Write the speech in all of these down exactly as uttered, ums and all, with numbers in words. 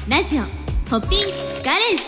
ラジオホッピンガレージ。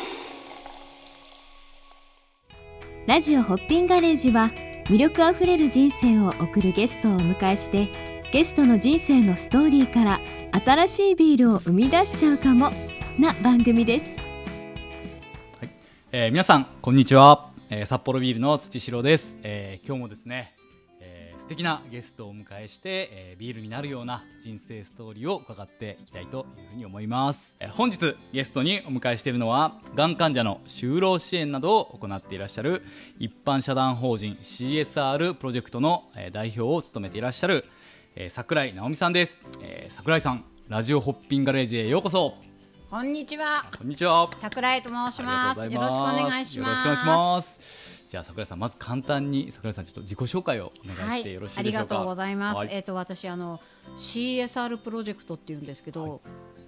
ラジオホッピンガレージは魅力あふれる人生を送るゲストをお迎えして、ゲストの人生のストーリーから新しいビールを生み出しちゃうかもな番組です。 はい、えー、皆さんこんにちは、えー、札幌ビールの土城です。えー、今日もですね、えー、素敵なゲストをお迎えして、えー、ビールになるような人生ストーリーを伺っていきたいというふうに思います。えー、本日ゲストにお迎えしているのは、がん患者の就労支援などを行っていらっしゃる一般社団法人 シーエスアール プロジェクトの、えー、代表を務めていらっしゃる、えー、桜井直美さんです。えー、桜井さん、ラジオホッピンガレージへようこそ。 こんにちは。 こんにちは。 桜井と申します。よろしくお願いします。 よろしくお願いします。じゃあ桜井さん、まず簡単に桜井さんちょっと自己紹介をお願いしてよろしいでしょうか。はい、ありがとうございます。 はい、 えっと私あの シーエスアール プロジェクトっていうんですけど、はい、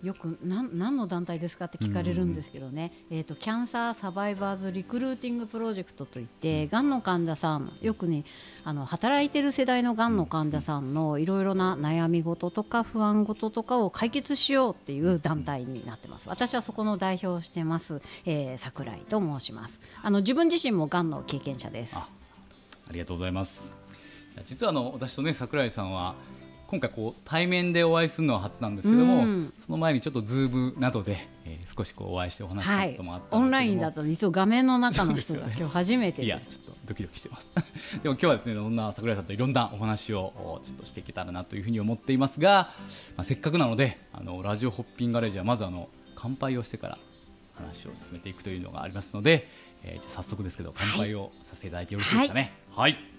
よくなん何の団体ですかって聞かれるんですけどね、えっとキャンサーサバイバーズリクルーティングプロジェクトといって、がんの患者さん、よくねあの働いてる世代のがんの患者さんのいろいろな悩み事とか不安事とかを解決しようっていう団体になってます。私はそこの代表をしてます、えー、桜井と申します。あの自分自身もがんの経験者です。 あ、ありがとうございます。実はあの私とね桜井さんは今回こう対面でお会いするのは初なんですけども、うん、その前にちょっとズームなどで、えー、少しこうお会いしてお話ししたこともあったんですけども、はい、 オンラインだといつも画面の中の人が今日初めてです。 いやちょっとドキドキしてますでも今日はですね、そんな桜井さんといろんなお話をちょっとしていけたらなというふうに思っていますが、まあ、せっかくなのであのラジオホッピンガレージはまずあの乾杯をしてから話を進めていくというのがありますので、えー、じゃあ早速ですけど乾杯をさせていただいてよろしいですかね。はい、はい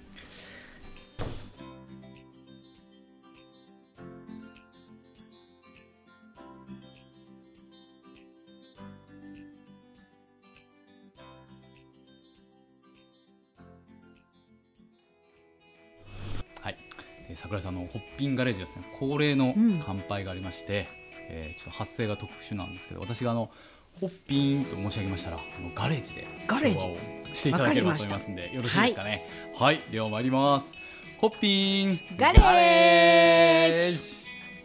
桜井さんのホッピンガレージですね、恒例の乾杯がありまして、うん、えー、ちょっと発声が特殊なんですけど、私があのホッピンと申し上げましたらあのガレージでガレージをしていただければと思いますのでよろしいですかね。はい、はい、では参ります。ホッピンガレージ。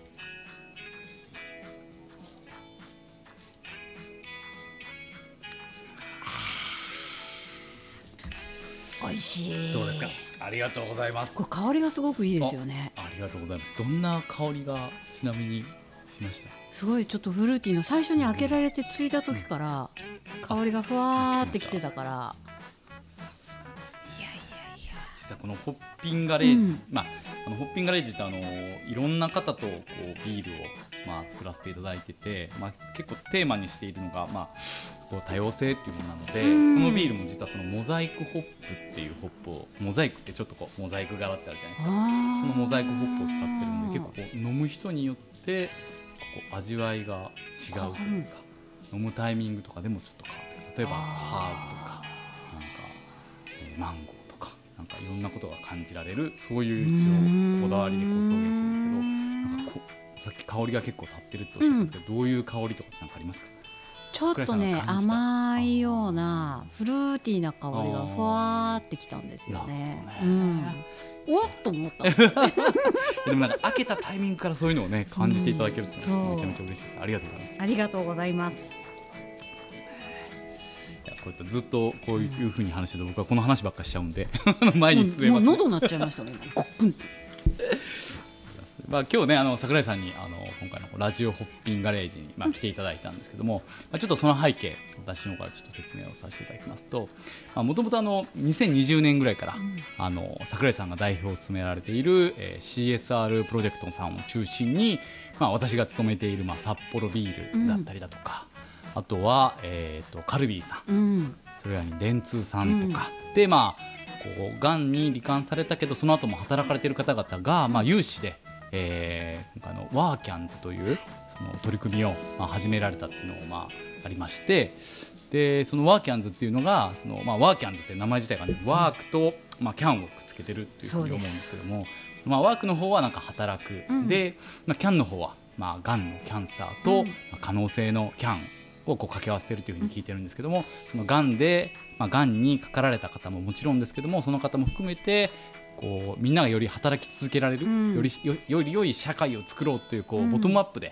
美味しい。 どうですか。ありがとうございます。 これ香りがすごくいいですよね。 あ、ありがとうございます。どんな香りがちなみにしました。 すごいちょっとフルーティーな、最初に開けられてついた時から香りがふわーってきてたから。 さすがですね。いやいやいや。実はこのホッピンガレージ、うん、まああのホッピンガレージってあのいろんな方とこうビールをまあ作らせていただいてて、まあ結構テーマにしているのがまあこう多様性っていうものなので、このビールも実はそのモザイクホップっていうホップを、モザイクってちょっとこうモザイク柄ってあるじゃないですか。そのモザイクホップを使ってるんで、結構こう飲む人によってこう味わいが違うというか、飲むタイミングとかでもちょっと変わってくる。例えばハーブとかなんか、えー、マンゴーとかなんかいろんなことが感じられる、そういう一応こだわりでこう表現してるんですけど、なんかこうさっき香りが結構立ってるっておっしゃったんですけど、うん、どういう香りとかなんかありますか。 ちょっとね甘いようなフルーティーな香りがふわーってきたんですよね。うん、おっと思ったでもなんか開けたタイミングからそういうのをね感じていただけるっていうのはめちゃめちゃ嬉しいです。ありがとうございます。 ありがとうございます。 そうですね。いやこういったずっとこういう風に話してると僕はこの話ばっかりしちゃうんで前に進めます、ね。 もう喉鳴っちゃいましたね。ごっくんまあ、今日ねあの桜井さんにあの今回のラジオホッピンガレージに、まあ、来ていただいたんですけども、まあ、ちょっとその背景私の方からちょっと説明をさせていただきますと、もともとにせんにじゅうねんぐらいから、うん、あの桜井さんが代表を務められている、えー、シーエスアール プロジェクトさんを中心に、まあ、私が勤めている、まあ、札幌ビールだったりだとか、うん、あとは、えー、とカルビーさん、うん、それらに電通さんとか、うん、でまあこうがんに罹患されたけどその後も働かれている方々が、まあ、有志でえー、今回のワーキャンズというその取り組みをまあ始められたっていうのがまあありまして、でそのワーキャンズっていうのがその、まあ、ワーキャンズって名前自体がねワークと、まあ、キャンをくっつけてるっていうふうに思うんですけども、まあ、ワークの方はなんか働く、うん、で、まあ、キャンの方はまあがんのキャンサーと、うんまあ、可能性のキャンをこう掛け合わせてるというふうに聞いてるんですけども、そのがんで、まあ、がんにかかられた方ももちろんですけども、その方も含めてこうみんながより働き続けられる、うん、よりよより良い社会を作ろうという、こう、うん、ボトムアップで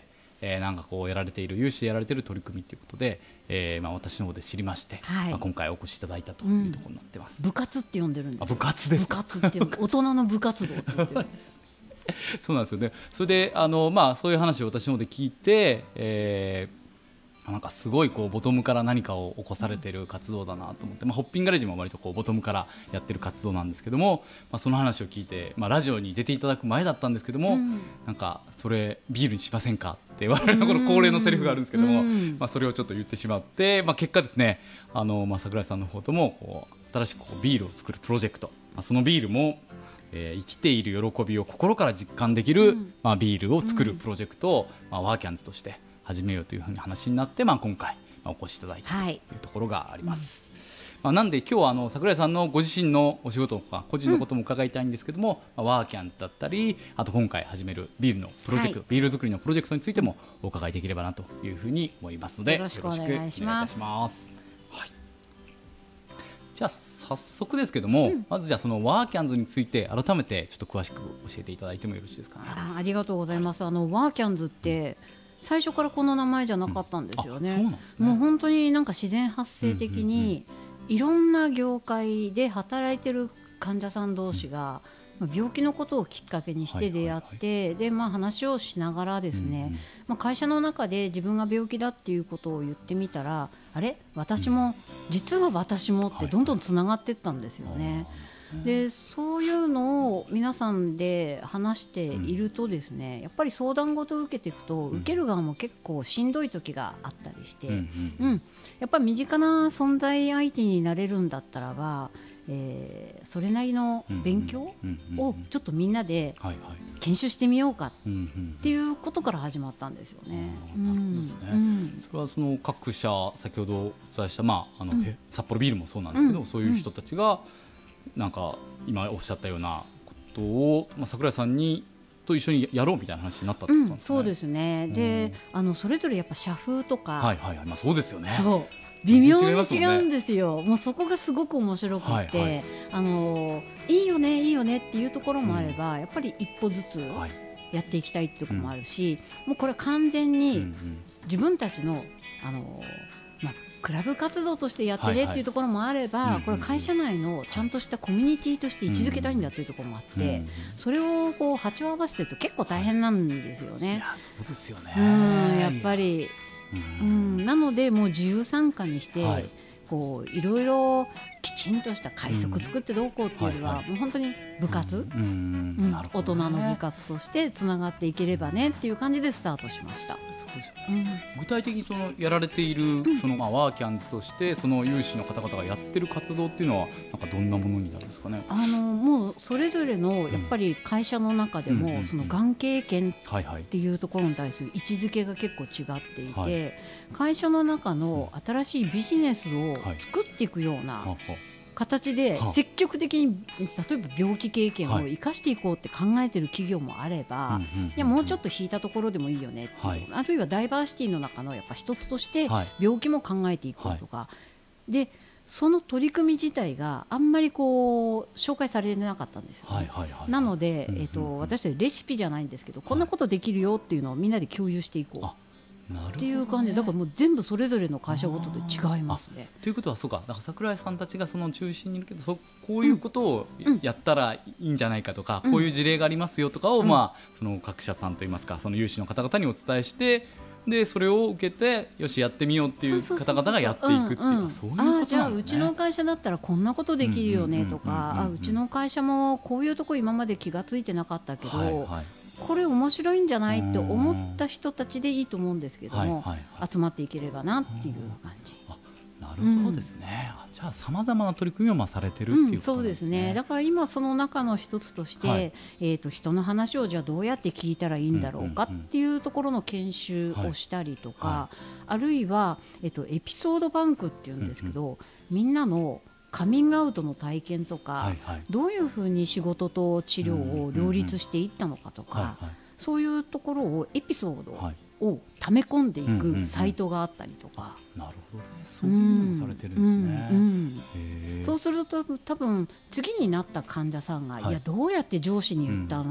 えー、なんかこうやられている有志でやられている取り組みということで、えーまあ、私の方で知りまして、 はい、 まあ、今回お越しいただいたというところになってます、 うん、部活って呼んでるんです。 あ、部活ですか。 部活って大人の部活動って言ってるんですそうなんですよね。それであの、まあ、そういう話を私の方で聞いて、えーなんかすごいこうボトムから何かを起こされている活動だなと思って、まあ、ホッピンガレージも割とこうボトムからやってる活動なんですけども、まあ、その話を聞いて、まあ、ラジオに出ていただく前だったんですけども、うん、なんかそれビールにしませんかって我々のこの恒例のセリフがあるんですけども、うん、まあ、それをちょっと言ってしまって、まあ、結果ですね、あの、まあ、桜井さんの方ともこう新しくこうビールを作るプロジェクト、まあ、そのビールも、えー、生きている喜びを心から実感できる、うん、まあ、ビールを作るプロジェクトを、まあ、ワーキャンズとして始めようというふうに話になって、まあ、今回お越しいただいたというところがあります、はい、まあ、なんで今日はあの桜井さんのご自身のお仕事とか個人のことも伺いたいんですけども、うん、まあ、ワーキャンズだったり、あと今回始めるビールのプロジェクト、はい、ビール作りのプロジェクトについてもお伺いできればなというふうに思いますので、 よろしくお願いします。 はい、じゃあ早速ですけども、うん、まずじゃあそのワーキャンズについて改めてちょっと詳しく教えていただいてもよろしいですかね。 あ、ありがとうございます。あのワーキャンズって最初からこの名前じゃなかったんですよね。うん、そうなんですね。もう本当になんか自然発生的にいろんな業界で働いてる患者さん同士が病気のことをきっかけにして出会って、で、まあ、話をしながらですね、うんうん、まあ、会社の中で自分が病気だっていうことを言ってみたら、あれ私も、実は私もってどんどんつながっていったんですよね。でそういうのを皆さんで話しているとですね、うん、やっぱり相談事を受けていくと、うん、受ける側も結構しんどい時があったりして、うんうんうん、やっぱり身近な存在相手になれるんだったらば、えー、それなりの勉強をちょっとみんなで研修してみようかっていうことから始まったんですよね。 それはその各社先ほどお伝えした、まあ、あの、うん、札幌ビールもそうなんですけど、うん、そういう人たちがなんか今おっしゃったようなことを、まあ、桜井さんにと一緒にやろうみたいな話になったってことなんですね。うん、 そうですね。で、あのそれぞれやっぱ社風とか、 はいはいはい、まあ、そうですよね。 そう微妙に違うんですよ。もうそこがすごく面白くて、はいはい、あのいいよねいいよねっていうところもあれば、うん、やっぱり一歩ずつやっていきたいっていうところもあるし、うん、もうこれ完全に自分たちのあのまあクラブ活動としてやってねっていうところもあれば、はいはい、これ会社内のちゃんとしたコミュニティとして位置づけたいんだというところもあって、うんうん、それをこう波長を合わせてると結構大変なんですよね。 いやそうですよね。 うんやっぱり、うん、なのでもう自由参加にして、はい、こういろいろきちんとした会則作ってどうこうっていうよりは、うんはいはい、もう本当に部活、うんうん、大人の部活としてつながっていければねっていう感じでスタートしました。 そうですよね。うん、具体的にそのやられているそのまあワーキャンズとしてその有志の方々がやってる活動っていうのはなんかどんなものになるんですかね。 あのもうそれぞれのやっぱり会社の中でもそのがん経験っていうところに対する位置づけが結構違っていて、はいはい、会社の中の新しいビジネスを作っていくような、はいはい形で積極的に例えば病気経験を生かしていこうって考えている企業もあれば、いやもうちょっと引いたところでもいいよねっていう、はい、あるいはダイバーシティの中のやっぱ一つとして病気も考えていこうとか、はい、でその取り組み自体があんまりこう紹介されてなかったんですよね。なので、えーと、私たちレシピじゃないんですけど、こんなことできるよっていうのをみんなで共有していこうっていう感じで、だからもう全部それぞれの会社ごとで違いますね。 ということはそうか、だから桜井さんたちがその中心にいるけど、そこういうことをやったらいいんじゃないかとか、うん、こういう事例がありますよとかを、うん、まあ、その各社さんといいますかその有志の方々にお伝えして、でそれを受けてよしやってみようっていう方々がやっていくっていう、そういうことなんですね。 あ、じゃあうちの会社だったらこんなことできるよねとか、うちの会社もこういうとこ今まで気がついてなかったけど、はいはい、これ面白いんじゃないって思った人たちでいいと思うんですけども、はいはいはい、集まっていければなっていう感じ。 あ、なるほどですね。うん、じゃあさまざまな取り組みをまあされてるっていうことですね。うん、そうですね。 だから今その中の一つとして、はい、えーと人の話をじゃあどうやって聞いたらいいんだろうかっていうところの研修をしたりとか、はいはい、あるいは、えーとエピソードバンクっていうんですけど、うんうん、みんなのカミングアウトの体験とか、はいはい、どういうふうに仕事と治療を両立していったのかとか、うんうんうん、そういうところをエピソードを溜め込んでいくサイトがあったりとか、 なるほどね、そういうのもされてるんですね。うんうんうん、そうすると多分次になった患者さんが、はい、いやどうやって上司に言ったの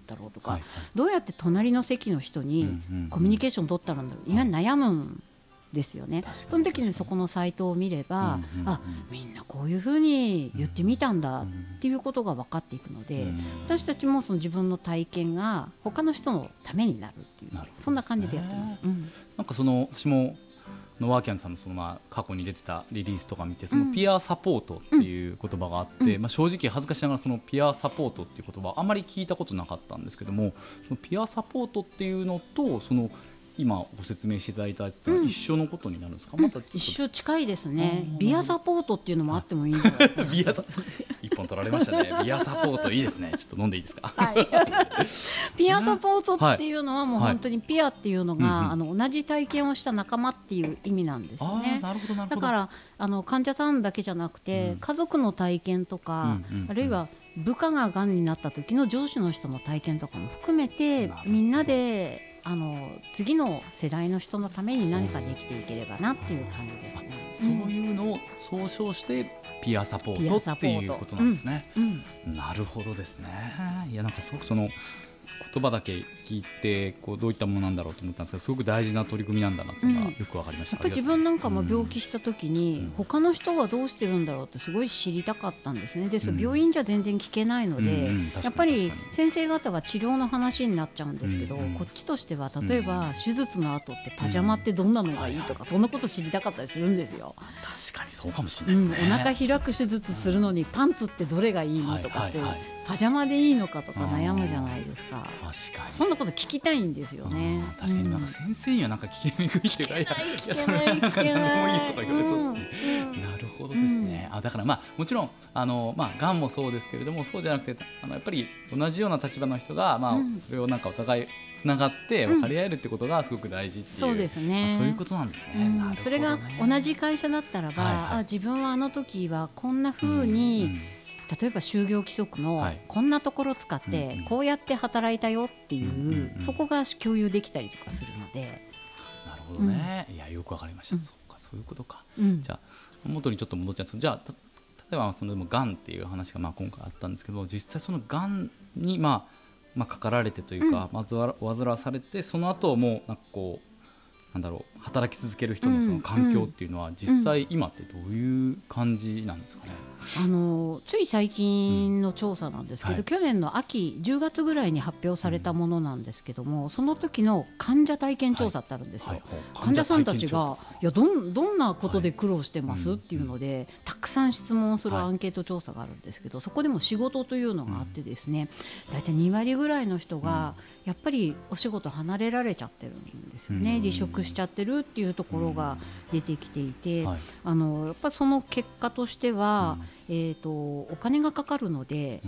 だろうとか、 はいはい、 どうやって隣の席の人にコミュニケーション取ったらいいんだろう、意外に悩むんですよね。その時にそこのサイトを見れば、うんうんうん、あ、みんなこういうふうに言ってみたんだっていうことが分かっていくので、うんうん、私たちもその自分の体験が他の人のためになるっていう、ね、そんな感じでやってます。うん、 なんかその私ものワーキャンさんのそのまあ過去に出てたリリースとか見て、そのピアサポートっていう言葉があって、うん、まあ、正直恥ずかしながらそのピアサポートっていう言葉あんまり聞いたことなかったんですけども、そのピアサポートっていうのとその今ご説明していただいたやつとは一緒のことになるんですか？ うん、 また一緒近いですね。ビアサポートっていうのもあってもいいんじゃないかな。 ビアサ一本取られましたね。ビアサポートいいですね。ちょっと飲んでいいですか？はい、 ピアサポートっていうのはもう本当にピアっていうのが、はい、あの同じ体験をした仲間っていう意味なんですよね。 なるほどなるほど。 だからあの患者さんだけじゃなくて、うん、家族の体験とか、うんうんうん、あるいは部下ががんになった時の上司の人の体験とかも含めてみんなであの次の世代の人のために何かできていければなっていう感じですね。 そういうのを総称してピアサポートっていうことなんですね。うんうん、なるほどですね。いやなんかすごくその言葉だけ聞いてこうどういったものなんだろうと思ったんですけど、すごく大事な取り組みなんだなというのがよく分かりました。 うん、やっぱり自分なんかも病気した時に、うん、他の人はどうしてるんだろうってすごい知りたかったんですね。で、うん、病院じゃ全然聞けないので、うんうん、やっぱり先生方は治療の話になっちゃうんですけど、うん、こっちとしては例えば、うん、手術の後ってパジャマってどんなのがいいとか、うん、そんなこと知りたかったりするんですよ。 確かにそうかもしれないですね。 うん、お腹開く手術するのにパンツってどれがいいのとかって、はいはいはい、パジャマでいいのかとか悩むじゃないですか。 確かにそんなこと聞きたいんですよね。 確かになんか先生にはなんか聞きにくいっていうか、いや聞けない聞けない何でもいいとか言われそうですね。うん、なるほどですね。うん、あだからまあもちろんあのまあがんもそうですけれども、そうじゃなくてあのやっぱり同じような立場の人がまあ、うん、それをなんかお互いつながって分かり合えるってことがすごく大事っていう、 そうですね。 そういうことなんですね。 うん、 なるほどね。 それが同じ会社だったらば、はいはい、あ自分はあの時はこんな風に、うんうん、例えば就業規則のこんなところを使ってこうやって働いたよっていうそこが共有できたりとかするので。 なるほどね。いやよくわかりました。そうかそういうことか。じゃあ元にちょっと戻っちゃうんですけど、じゃあ例えばそのがんっていう話がまあ今回あったんですけど、実際そのがんにまあまあかかられてというか、まずは患わされてその後もなんかこうなんだろう働き続ける人のその環境っていうのは実際今ってどういう感じなんですかね。 あのつい最近の調査なんですけど、うんはい、去年の秋じゅうがつぐらいに発表されたものなんですけども、その時の患者体験調査ってあるんですよ。はいはい、患者さんたちがいや ど, んどんなことで苦労してます、はい、っていうのでたくさん質問するアンケート調査があるんですけど、はい、そこでも仕事というのがあってですね、だいたいにわりぐらいの人がやっぱりお仕事離れられちゃってるんですよね。うん、離職しちゃってるっていうところが出てきていて、はい、あのやっぱその結果としては、うん、えーと、お金がかかるので、うん、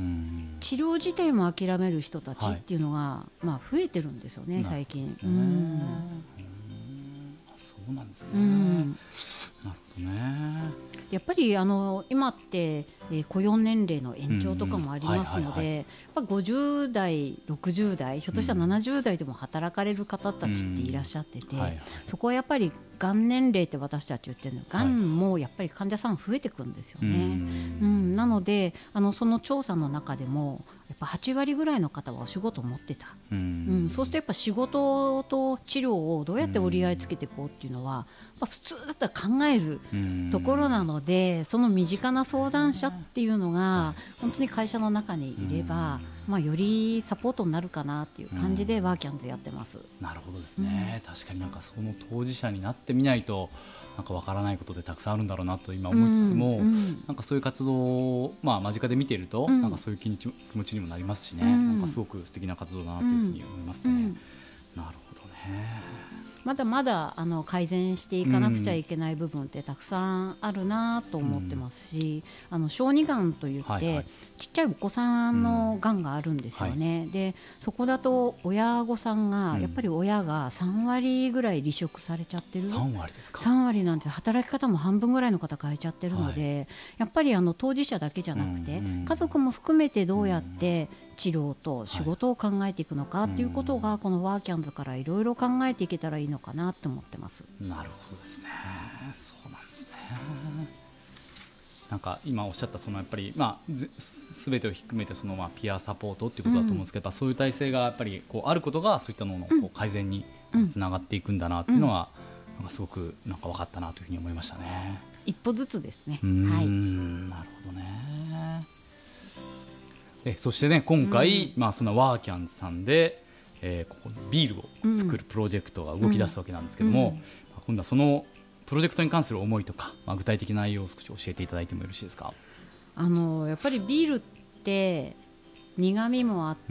治療自体も諦める人たちっていうのが、はい、まあ、増えてるんですよね最近。うん、 そうなんですね。 うん、 なるほどね。 やっぱりあの今って、えー、雇用年齢の延長とかもありますので、ごじゅうだいろくじゅうだいひょっとしたらななじゅうだいでも働かれる方たちっていらっしゃってて、うんはいはい、そこはやっぱりがん年齢って私たち言ってるのがんもやっぱり患者さん増えてくんですよね。はい、うん、なのであのその調査の中でもやっぱはちわりぐらいの方はお仕事を持ってた。うんうん、そうするとやっぱ仕事と治療をどうやって折り合いつけていこうっていうのは、まあ、普通だったら考えるところなので、その身近な相談者っていうのが本当に会社の中にいれば、まあ、よりサポートになるかなっていう感じでワーキャンズやってます。 なるほどですね。うん、確かになんかその当事者になってみないとなんかわからないことでたくさんあるんだろうなと今思いつつも、うんうん、なんかそういう活動を、まあ、間近で見ていると、うん、なんかそういう気持ちにもなりますしね、うん、なんかすごく素敵な活動だなというふうに思いますね。うんうん、なるほどね。 まだまだあの改善していかなくちゃいけない部分ってたくさんあるなと思ってますし、うん、あの小児がんといって、はいはい、ちっちゃいお子さんのがんがあるんですよね。うんはい、でそこだと親御さんが、うん、やっぱり親がさんわりぐらい離職されちゃってる。 さんわりですか。 さんわりなんて働き方も半分ぐらいの方変えちゃってるので、はい、やっぱりあの当事者だけじゃなくて、うん、家族も含めてどうやって治療と仕事を考えていくのかっていうことが、このワーキャンズからいろいろ考えていけたらいいのかなと思ってます。 なるほどですね。そうなんですね。 なんか今おっしゃったそのやっぱりまあすべてをひっくめてそのまあピアサポートっていうことだと思うんですけど、うん、そういう体制がやっぱりこうあることがそういったののこう改善につながっていくんだなっていうのは、なんかすごくなんか分かったなというふうに思いましたね。 一歩ずつですね。 うーん、はい、なるほどね。でそしてね今回、うん、まあそのワーキャンズさんで、えー、ここビールを作るプロジェクトが動き出すわけなんですけども、うんうん、今度はそのプロジェクトに関する思いとか、まあ、具体的な内容を少し教えていただいてもよろしいですか。 あのやっぱりビールって苦みもあって、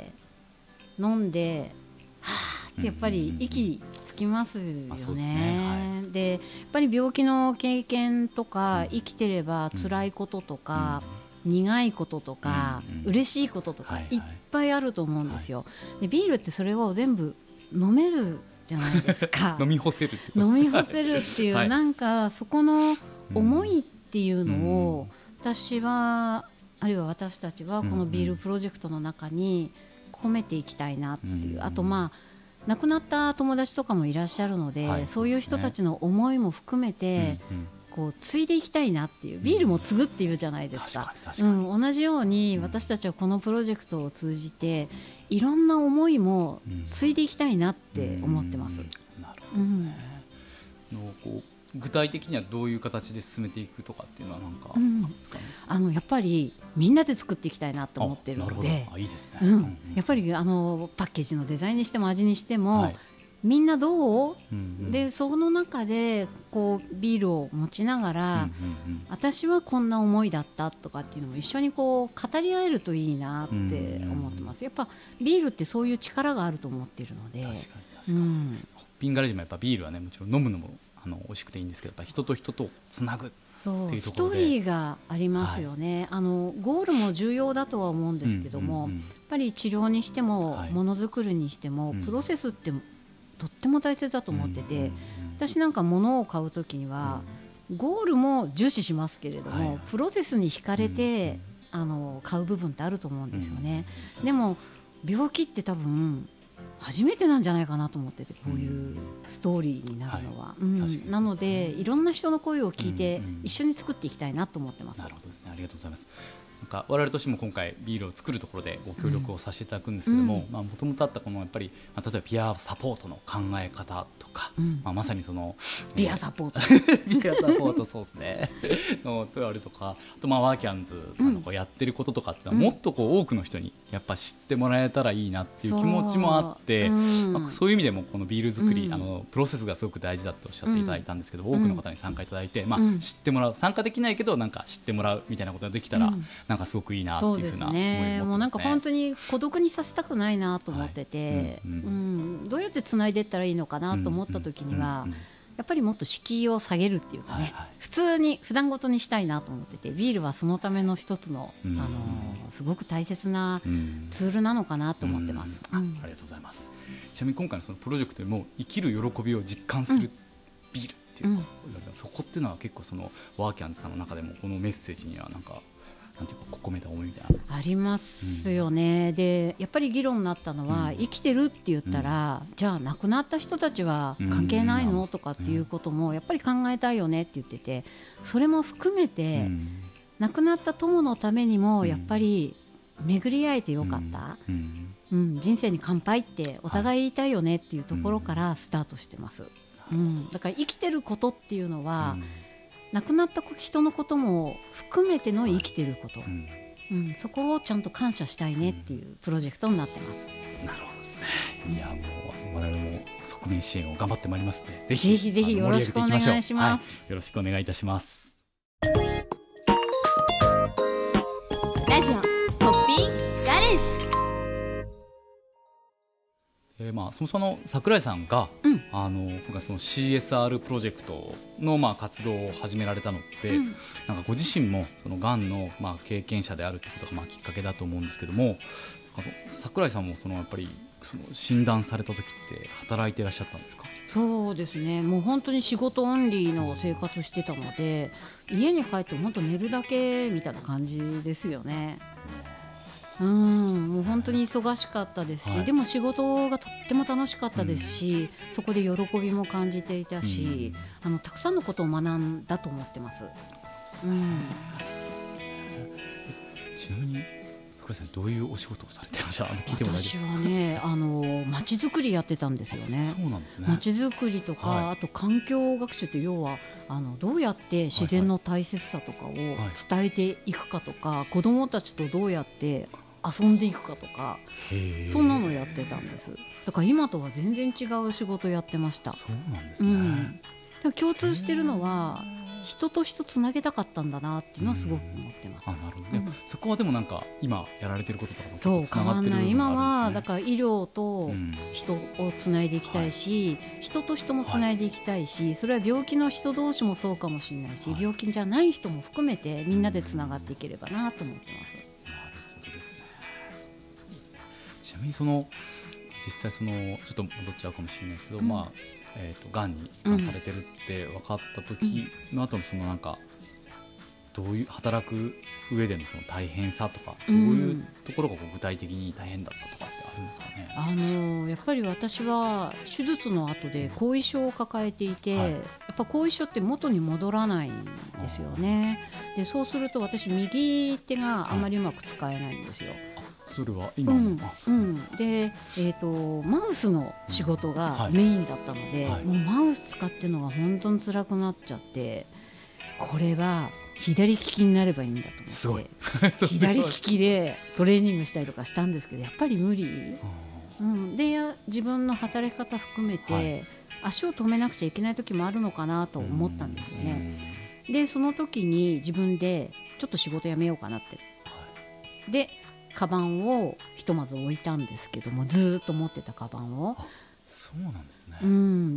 うん、飲んではーってやっぱり息つきますよね。でやっぱり病気の経験とか、うん、生きてれば辛いこととか、うん、苦いこととか、うん、嬉しいこととか、はいはい、いっぱいあると思うんですよ、はい、でビールってそれを全部飲めるじゃないですか飲み干せるって飲み干せるっていう、はい、なんかそこの思いっていうのを、うん、私はあるいは私たちはこのビールプロジェクトの中に込めていきたいなっていう、うん、あとまあ亡くなった友達とかもいらっしゃるので、はい、そういう人たちの思いも含めて、うんうん、こう継いでいきたいなっていう、ビールも継ぐっていうじゃないですか、うん、同じように私たちはこのプロジェクトを通じていろんな思いも継いでいきたいなって思ってます、うんうん、 なるほどですね、うん、のこう具体的にはどういう形で進めていくとかっていうのは何かあるんですかね、 うん、あのやっぱりみんなで作っていきたいなと思ってるので、 あ、いいですね、 うんうん、やっぱりあのパッケージのデザインにしても味にしても、はい、みんなどう、うんうん、でその中でこうビールを持ちながら、うんうんうん、私はこんな思いだったとかっていうのも一緒にこう語り合えるといいなって思ってます。やっぱビールってそういう力があると思っているので、 確かに確かに、うん、ホッピンガレージもやっぱビールはねもちろん飲むのもあの美味しくていいんですけど、やっぱ人と人とつなぐそうストーリーがありますよね、はい、あのゴールも重要だとは思うんですけども、うんうんうん、やっぱり治療にしてもものづくりにしても、はい、プロセスってとっても大切だと思ってて、うんうんうん、私なんか物を買うときには、うん、ゴールも重視しますけれども、はい、プロセスに惹かれて、うんうん、あの買う部分ってあると思うんですよね、うんうん、でも病気って多分初めてなんじゃないかなと思ってて、こういうストーリーになるのは、うんはい、うん、なのでいろんな人の声を聞いて一緒に作っていきたいなと思ってます、 うんうん、なるほどですね、ありがとうございます。なんか我々としても今回ビールを作るところでご協力をさせていただくんですけども、もともとあったこのやっぱり、まあ、例えばピアサポートの考え方とか、うん、まあ、まさにそのビアサポートビアサポートそうですねのとあるとか、あとまあワーキャンズさんのこうやってることとかっていうのは、もっとこう多くの人にやっぱ知ってもらえたらいいなっていう気持ちもあって、そう、うん、まあ、そういう意味でもこのビール作り、うん、あのプロセスがすごく大事だっておっしゃっていただいたんですけど、うん、多くの方に参加いただいて、まあ、知ってもらう、参加できないけどなんか知ってもらうみたいなことができたら、うん、なんかすごくいいなっていうふうな思いを持ってますね。 もうなんか本当に孤独にさせたくないなと思ってて、はい、うんうんうん、どうやってつないでいったらいいのかなと思った時には、うんうんうん、やっぱりもっと敷居を下げるっていうかね、はいはい、普通に普段ごとにしたいなと思ってて、ビールはそのための一つの、うん、あのすごく大切なツールなのかなと思ってます、 うんうん、あ, ありがとうございます。ちなみに今回のそのプロジェクトでも生きる喜びを実感するビールっていう、うん、そこっていうのは結構そのワーキャンズさんの中でもこのメッセージにはなんかなんていうか込めた思いみたいなありますよね、うん、でやっぱり議論になったのは、うん、生きてるって言ったら、うん、じゃあ亡くなった人たちは関係ないの、うん、とかっていうこともやっぱり考えたいよねって言ってて、それも含めて、うん、亡くなった友のためにもやっぱり巡り会えてよかった、うんうん、人生に乾杯ってお互い言いたいよねっていうところからスタートしてます、うん、だから生きてることっていうのは、うん、亡くなった人のことも含めての生きてること、はい、うんうん、そこをちゃんと感謝したいねっていうプロジェクトになってます、 うん、なるほどですね。いやもう我々も側面支援を頑張ってまいりますので、ぜひぜひぜひよろしくお願いします、はい、 よろしくお願いいたします。 ラジオホッピンガレージ、 えー、まあそもそも桜井さんが、うん、あの今回その シーエスアール プロジェクトのまあ活動を始められたのって、うん、なんかご自身もそのがんのまあ経験者であるということがまあきっかけだと思うんですけども、桜井さんもそのやっぱりその診断された時って働いていらっしゃったんですか？ そうですね、もう本当に仕事オンリーの生活してたので、家に帰って本当寝るだけみたいな感じですよね。うん、もう本当に忙しかったですし、はい、でも仕事がとっても楽しかったですし、うん、そこで喜びも感じていたし、うん、あのたくさんのことを学んだと思ってます。 ね、うん、ちなみに福井さんどういうお仕事をされてました？聞いても大丈夫？ 私はね、あの街づくりやってたんですよね。 そうなんですね。 街づくりとか、はい、あと環境学習って要はあのどうやって自然の大切さとかを伝えていくかとか、はいはい、子どもたちとどうやって遊んでいくかとか、そんなのやってたんです。だから今とは全然違う仕事やってました。 そうなんですね、うん、 でも共通してるのは人と人つなげたかったんだなっていうのはすごく思ってます。 あ、なるほど、うん、そこはでもなんか今やられてることとかもそう変わんない。今はだから医療と人をつないでいきたいし、うん、人と人もつないでいきたいし、はい、それは病気の人同士もそうかもしれないし、はい、病気じゃない人も含めてみんなでつながっていければなと思ってます。 なるほどですね。そうですね。ちなみにその実際そのちょっと戻っちゃうかもしれないですけど、うん、まあえーと、がんに罹されてるって分かった時の後のそのなんかどういう働く上でのその大変さとか、どういうところがこう具体的に大変だったとかってあるんですかね？ あのやっぱり私は手術の後で後遺症を抱えていて、はい、やっぱ後遺症って元に戻らないんですよね。でそうすると私右手があまりうまく使えないんですよ。はい、 それは今も、うんうん、で、えーと、マウスの仕事がメインだったので、うんはい、もうマウス使ってるのが本当に辛くなっちゃって、これは左利きになればいいんだと思ってすごい左利きでトレーニングしたりとかしたんですけど、やっぱり無理、うん、で自分の働き方含めて、はい、足を止めなくちゃいけない時もあるのかなと思ったんですよね。でその時に自分でちょっと仕事辞めようかなって、はい、でカバンをひとまず置いたんですけども、ずっと持ってたカバンを。 あ、そうなんですね、 うん、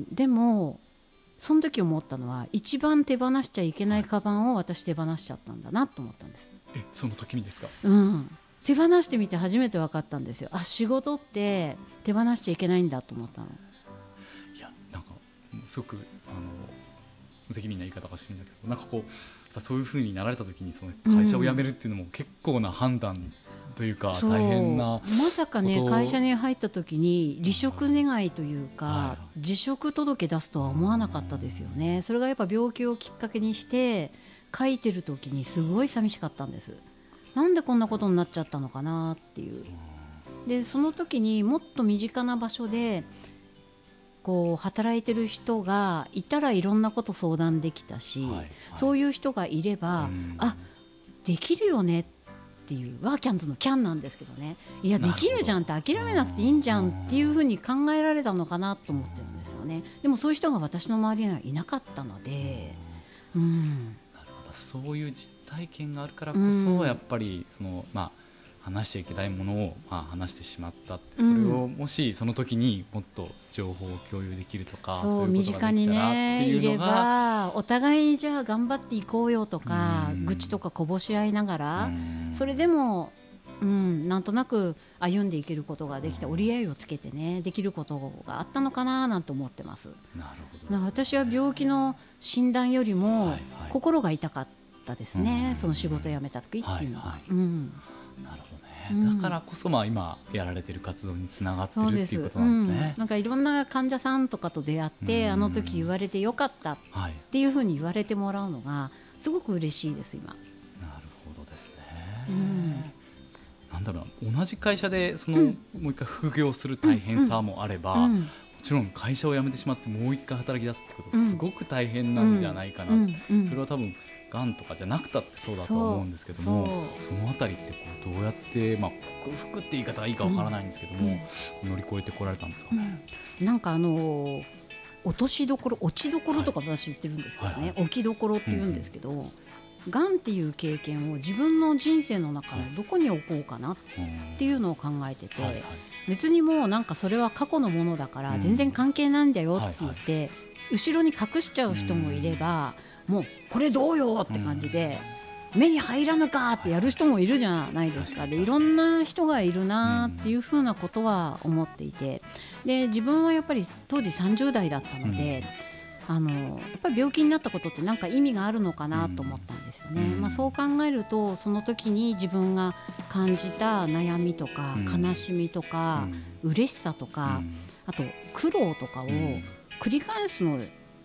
でもその時思ったのは一番手放しちゃいけないカバンを私手放しちゃったんだなと思ったんです。 え、その時にですか？ うん、手放してみて初めて分かったんですよ。あ、仕事って手放しちゃいけないんだと思ったの。 いや、なんかすごくあの無責任な言い方かもしれないけど、なんかこうそういう風になられた時にその会社を辞めるっていうのも結構な判断というか、大変なまさかね、会社に入った時に離職願というか、はい、辞職届出すとは思わなかったですよね。それがやっぱ病気をきっかけにして書いてる時にすごい寂しかったんです。なんでこんなことになっちゃったのかなっていう。でその時にもっと身近な場所でこう働いてる人がいたらいろんなこと相談できたし、はいはい、そういう人がいれば、あ、できるよねっていう、ワーキャンズのキャンなんですけどね、いやできるじゃんって諦めなくていいんじゃんっていうふうに考えられたのかなと思ってるんですよね。でもそういう人が私の周りにはいなかったので、うん、 なるほど、そういう実体験があるからこそやっぱりその、まあ話しちゃいけないものをまあ話してしまったって、それをもしその時にもっと情報を共有できるとか、 そう身近にねいれば、お互いじゃあ頑張っていこうよとか愚痴とかこぼし合いながら、それでも、うん、なんとなく歩んでいけることができた、折り合いをつけてねできることがあったのかななんて思ってます。 なるほど、ね、 私は病気の診断よりも心が痛かったですね、はいはい、その仕事辞めた時っていうのは、はいはい、うん、 なるほどね、だからこそまあ今やられてる活動につながってるっていうことなんですね。 うん、なんかいろんな患者さんとかと出会って、あの時言われてよかったっていうふうに言われてもらうのがすごく嬉しいです今。 なるほどですね、うん、なんだろう、同じ会社でその、うん、もう一回副業する大変さもあれば、うんうん、もちろん会社を辞めてしまってもう一回働き出すってことすごく大変なんじゃないかな、うんうん、それは多分がんとかじゃなくたってそうだと思うんですけども、そのあたりってこうどうやって、まあ、克服って言い方がいいかわからないんですけども、うん、乗り越えてこられたんですかね。 うん、なんかあのー、落としどころ落ちどころとか私言ってるんですけどね、はいはいはい、置きどころって言うんですけど、うんうん、がんっていう経験を自分の人生の中のどこに置こうかなっていうのを考えてて、はいはい、別にもうなんかそれは過去のものだから全然関係ないんだよって言って、うんはいはい、後ろに隠しちゃう人もいれば、うん、もうこれどうよって感じで、うん、目に入らぬかってやる人もいるじゃないですか。でいろんな人がいるなっていうふうなことは思っていて、で自分はやっぱり当時さんじゅう代だったので、うん、あのやっぱり病気になったことって何か意味があるのかなと思ったんですよね。うんまあ、そう考えるとその時に自分が感じた悩みとか悲しみとか、うん、嬉しさとか、うん、あと苦労とかを繰り返すの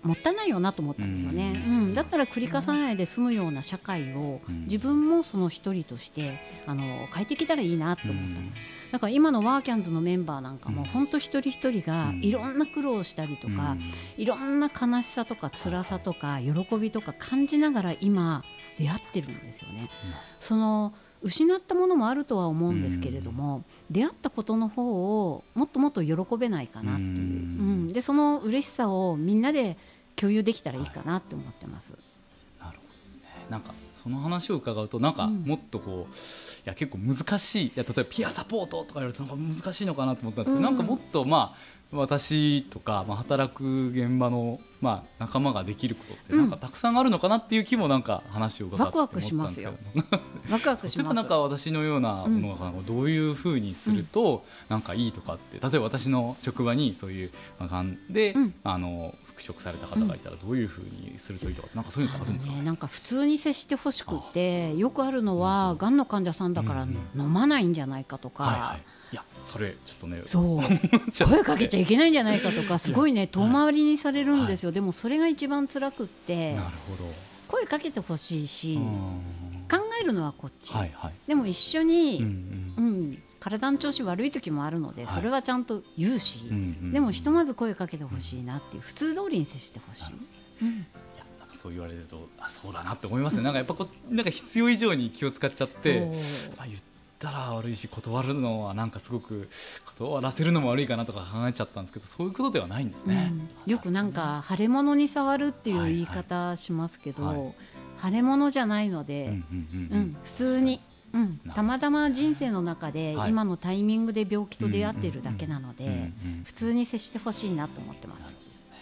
もったいないよなと思ったんですよね、うんうん、だったら繰り返さないで済むような社会を、うん、自分もその一人としてあの変えてきたらいいなと思ったの、うん、だから今のワーキャンズのメンバーなんかも本当一人一人がいろんな苦労をしたりとか、うん、いろんな悲しさとか辛さとか喜びとか感じながら今出会ってるんですよね、うん、その失ったものもあるとは思うんですけれども、うん、出会ったことの方をもっともっと喜べないかなっていう、うんうん、でその嬉しさをみんなで共有できたらいいかなって思ってます、 はい、なるほどですね。なんかその話を伺うとなんかもっとこう、うん、いや結構難しい、いや例えばピアサポートとか言われるとなんか難しいのかなと思ったんですけど、うん、なんかもっとまあ私とか、まあ、働く現場の、まあ、仲間ができることってなんかたくさんあるのかなっていう気もなんか話を伺って思ったんですけど、ワクワクしますよワクワクします。 例えばなんか私のようなものがどういうふうにするとなんかいいとかって、例えば私の職場にそういうがんで、うん、あの復職された方がいたらどういうふうにするといいとか、なんかそういうのってあるんですか、ね、 なんか普通に接してほしくて、よくあるのはがんの患者さんだから飲まないんじゃないかとか、はいはい、 いやそれちょっとねそう声かけちゃいけないんじゃないかとかすごいね遠回りにされるんですよ、はい、でもそれが一番辛くって、 なるほど、 声かけてほしいし考えるのはこっち、 はいはい、 でも一緒に、うんうんうん、体の調子悪い時もあるので、はい、それはちゃんと言うし、うんうんうん、でもひとまず声かけてほしいなっていう、普通通りに接してほしい、うん、いやなんかそう言われるとあそうだなって思いますね、うん、なんかやっぱこなんか必要以上に気を使っちゃってあ言ったら悪いし断るのはなんかすごく断らせるのも悪いかなとか考えちゃったんですけど、そういうことではないんですね、 うん、よくなんか腫れ物に触るっていう言い方しますけど、はいはい、腫れ物じゃないので、うんうんうんうん、普通に、うん、たまたま人生の中で今のタイミングで病気と出会っているだけなので普通に接してほしいなと思ってます。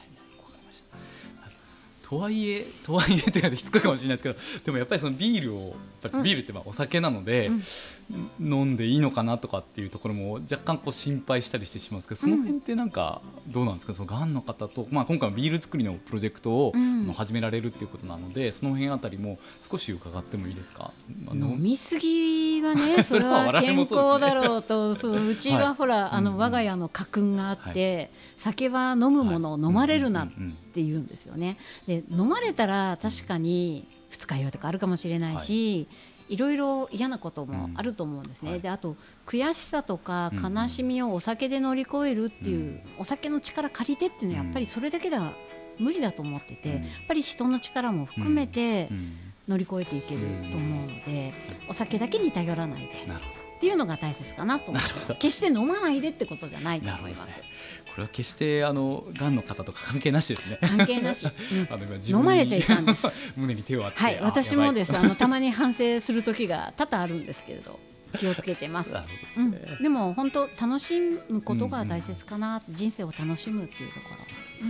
とはいえとはいえというかしつこいかもしれないですけど、でもやっぱりそのビールをやっぱりビールってまあお酒なので、うん、飲んでいいのかなとかっていうところも若干こう心配したりしてしまうんですけど、その辺ってなんかどうなんですか、そのがんの方と、まあ、今回はビール作りのプロジェクトを始められるっていうことなので、その辺あたりも少し伺ってもいいですか。 飲みすぎはねそれは健康だろうとそう、うちはほら、はい、あの我が家の家訓があって、はい、酒は飲むものを飲まれるなって言うんですよね。で飲まれたら確かに二日酔いとかあるかもしれないし、はい、いろいろ嫌なこともあると思うんですね、うんはい、であと悔しさとか悲しみをお酒で乗り越えるっていう、うん、お酒の力借りてっていうのはやっぱりそれだけでは無理だと思ってて、うん、やっぱり人の力も含めて乗り越えていけると思うので、うん、お酒だけに頼らないでっていうのが大切かなと思います。決して飲まないでってことじゃないと思います。 これは決してあのがんの方とか関係なしですね。 関係なし、うん、あの飲まれちゃいかんです胸に手を当てて、 はい、私もですあのたまに反省する時が多々あるんですけれど気をつけてます。なるほどですね、うん、でも本当楽しむことが大切かな、うんうん、人生を楽しむっていうところ。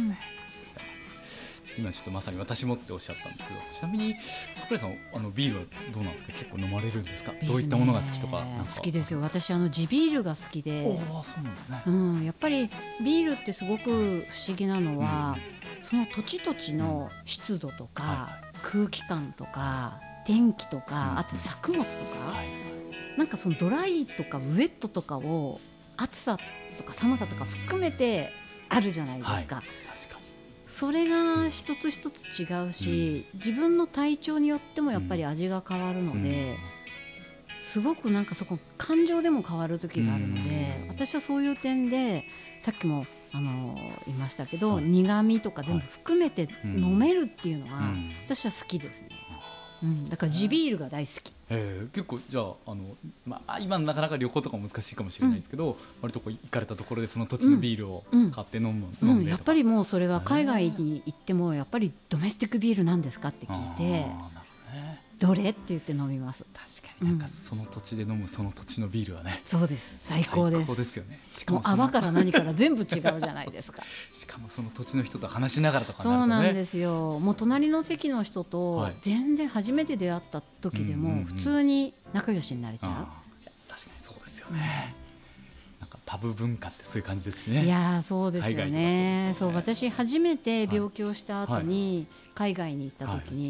今ちょっとまさに私もっておっしゃったんですけど、ちなみに桜井さんあのビールはどうなんですか、結構飲まれるんですか、どういったものが好きとか。なんか好きですよ、私あの地ビールが好きで、 おそうなんですね、 うん、やっぱりビールってすごく不思議なのは、うん、その土地土地の湿度とか、うんはい、空気感とか天気とか、うん、あと作物とか、はい、なんかそのドライとかウェットとかを暑さとか寒さとか含めてあるじゃないですか、はいそれが一つ一つ違うし、うん、自分の体調によってもやっぱり味が変わるので、うん、すごくなんかそこ感情でも変わる時があるので、うん、私はそういう点でさっきもあの言いましたけど、はい、苦味とか全部含めて飲めるっていうのは私は好きですね、うん、だから地ビールが大好き。 えー、結構じゃあ、あの、まあ、今なかなか旅行とか難しいかもしれないですけど、うん、割とこう行かれたところでその土地のビールを買って飲む、 うんうん、やっぱりもうそれは海外に行ってもやっぱりドメスティックビールなんですかって聞いて、どれって言って飲みます。 確かになんかその土地で飲むその土地のビールはね、 そうです最高です。 最高ですよね。しかも泡から何から全部違うじゃないですかしかもその土地の人と話しながらとかなるとね。 そうなんですよ。もう隣の席の人と全然初めて出会った時でも普通に仲良しになれちゃう、うんうんうん、 確かにそうですよね、うん、なんかパブ文化ってそういう感じですしね。 いやそうですよね。そう、私初めて病気をした後に海外に行った時に、はい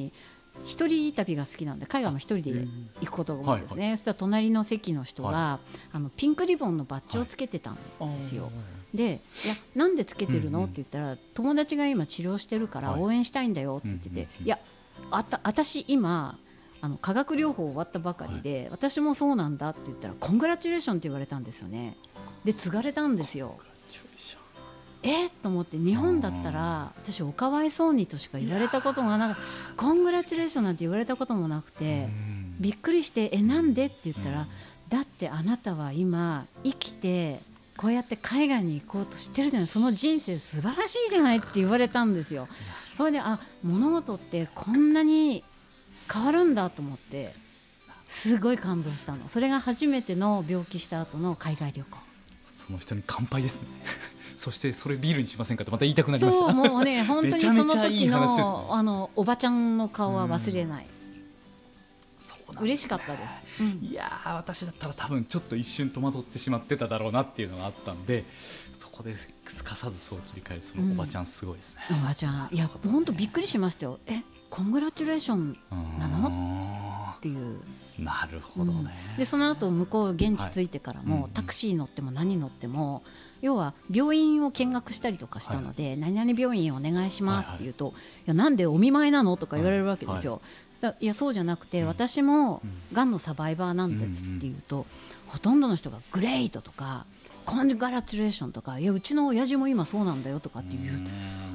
一人旅が好きなんで海外も一人で行くことが多いですね、はいはい、そしたら隣の席の人が、はい、あのピンクリボンのバッジをつけてたんですよ、はい、でいやなんでつけてるの、うんうん、って言ったら友達が今治療してるから応援したいんだよって言ってて、はい、いやあた私今あの化学療法終わったばかりで、はい、私もそうなんだって言ったらコングラチュレーションって言われたんですよね。で継がれたんですよ。えー、と思って日本だったら私おかわいそうにとしか言われたこともなくコングラチュレーションなんて言われたこともなくてびっくりしてえなんでって言ったらだってあなたは今生きてこうやって海外に行こうとしてるじゃないその人生素晴らしいじゃないって言われたんですよ。それであ物事ってこんなに変わるんだと思ってすごい感動したの。それが初めての病気した後の海外旅行。 その人に乾杯ですねそしてそれビールにしませんかってまた言いたくなりました。 そうもうね本当にその時のめちゃめちゃいい話ですね。 あのおばちゃんの顔は忘れない。 そうなんですね、 嬉しかったです、うん、 いやー私だったら多分ちょっと一瞬戸惑ってしまってただろうなっていうのがあったんでそこですかさずそう切り替えるそのおばちゃんすごいですね、 うん、おばちゃんいや本当びっくりしましたよ。えコングラチュレーションなのっていう。 なるほどね、 うん、でその後向こう現地着いてからも、はい、タクシー乗っても何乗っても要は病院を見学したりとかしたので、はい、何々病院お願いしますって言うと、はいはい、いやなんでお見舞いなのとか言われるわけですよ、はいはい、いやそうじゃなくて、うん、私もがんのサバイバーなんですって言うと、うんうん、ほとんどの人がグレイトとかコングラチュレーションとかいやうちの親父も今そうなんだよとかっていう、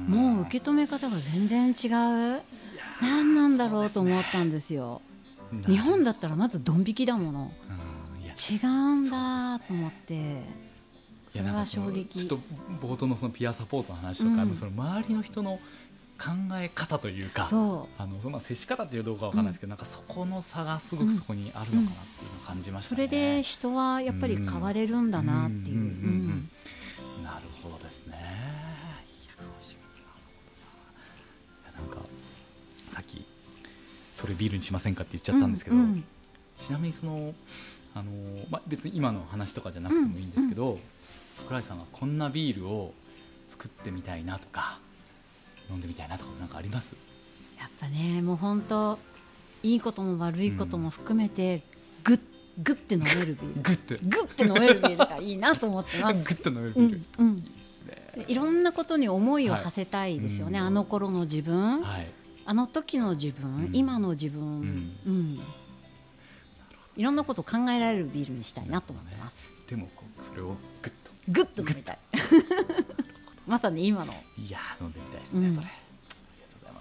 もう受け止め方が全然違う。何なんだろうと思ったんですよ。日本だったらまずドン引きだもの、うん、いや違うんだと思って、それは衝撃。 ちょっと冒頭のそのピアサポートの話とか、うん、その周りの人の考え方というか、そうあのその接し方っていうどうかわからないですけど、うん、なんかそこの差がすごくそこにあるのかなっていうのを感じましたね、 うん、それで人はやっぱり変われるんだなっていう。 なるほどですね。いや楽しみだな。なんかさっきそれビールにしませんかって言っちゃったんですけど、うんうん、ちなみにそのあの、まあ、別に今の話とかじゃなくてもいいんですけど、うんうん、櫻井さんはこんなビールを作ってみたいなとか飲んでみたいなとかなんかあります？ やっぱねもう本当いいことも悪いことも含めて、うん、グッグッて飲めるビールグッてグッて飲めるビールがいいなと思ってます。 グッて飲めるビール、 うんうん、いいですね。いろんなことに思いを馳せたいですよね、はい、あの頃の自分、はい、あの時の自分、うん、今の自分、うんうん、いろんなことを考えられるビールにしたいなと思ってます、 ね、でもそれをグッとグッと飲みたいまさに今のいや飲んでみたいですね、うん、それありがとうございます。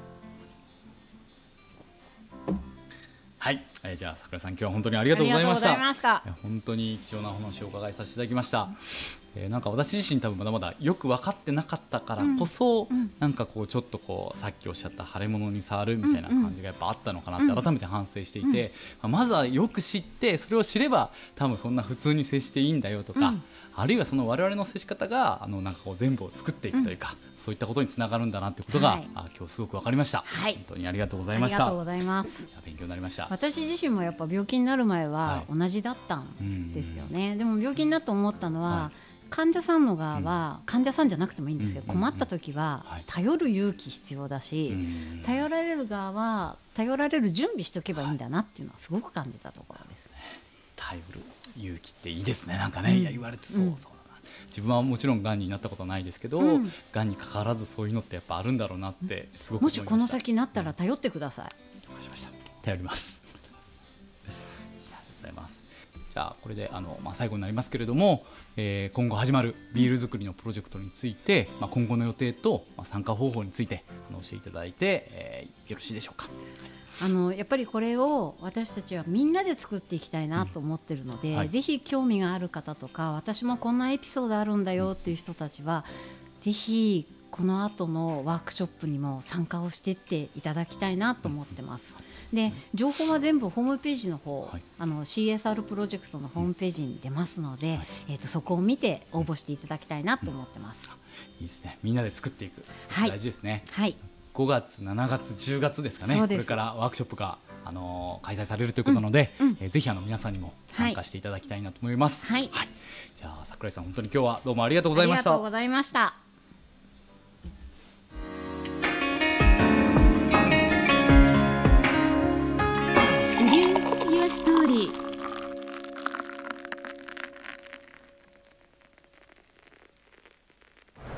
はい、えー、じゃあ櫻井さん今日は本当にありがとうございました。ありがとうございました。本当に貴重なお話をお伺いさせていただきました、えー、なんか私自身多分まだまだよく分かってなかったからこそ、うん、なんかこうちょっとこうさっきおっしゃった腫れ物に触るみたいな感じがやっぱあったのかなって改めて反省していて、うん、まずはよく知ってそれを知れば多分そんな普通に接していいんだよとか、うん、あるいはその我々の接し方があのなんかこう全部を作っていくというか、うん、そういったことにつながるんだなということが、はい、あ今日すごく分かりました、はい、本当にありがとうございました。 ありがとうございます。 勉強になりました。 私自身もやっぱ病気になる前は同じだったんですよね、はい、でも病気になって思ったのは、はい、患者さんの側は、うん、患者さんじゃなくてもいいんですけど、うん、困った時は頼る勇気必要だし、はい、頼られる側は頼られる準備しておけばいいんだなっていうのはすごく感じたところです、ね、 頼る勇気っていいですね。なんかね、うん、いや言われてそう、うん、そうだな。自分はもちろんがんになったことないですけど、うん、がんにかかわらずそういうのってやっぱあるんだろうなってすごく思いました。 もしこの先なったら頼ってください、 うん、了解しました。頼ります。ありがとうございます。じゃあこれであの、まあ、最後になりますけれども、えー、今後始まるビール作りのプロジェクトについて、まあ、今後の予定と、まあ、参加方法についてあの教えていただいて、えー、よろしいでしょうか。 あのやっぱりこれを私たちはみんなで作っていきたいなと思ってるので、うんはい、ぜひ興味がある方とか私もこんなエピソードあるんだよっていう人たちは、うん、ぜひこの後のワークショップにも参加をしていっていただきたいなと思ってます。で情報は全部ホームページの方、はい、あの シーエスアール プロジェクトのホームページに出ますので、はいえー、とそこを見て応募していただきたいなと思ってます、 うん、いいですね。みんなで作っていく、はい、大事ですね、 はい、 ごがつ、しちがつ、じゅうがつですかね。これからワークショップが、あのー、開催されるということなので、うんうんえー、ぜひあの皆さんにも参加していただきたいなと思います、はいはい、じゃあ櫻井さん本当に今日はどうもありがとうございました。 ありがとうございました。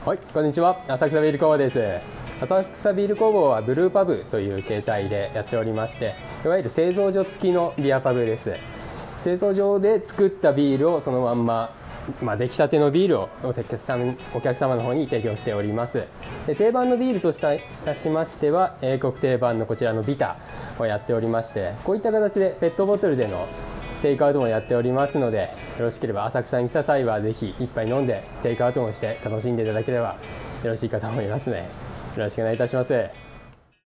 はい、こんにちは。浅草ビール工房です。浅草ビール工房はブルーパブという形態でやっておりまして、いわゆる製造所付きのビアパブです。製造所で作ったビールをそのまんま、まあ、出来たてのビールをお客様、お客様の方に提供しております。で、定番のビールとしたしたしましては、英国定番のこちらのビタをやっておりまして、こういった形でペットボトルでのテイクアウトもやっておりますので、よろしければ浅草に来た際はぜひ一杯飲んでテイクアウトもして楽しんでいただければよろしいかと思いますね。よろしくお願いいたします。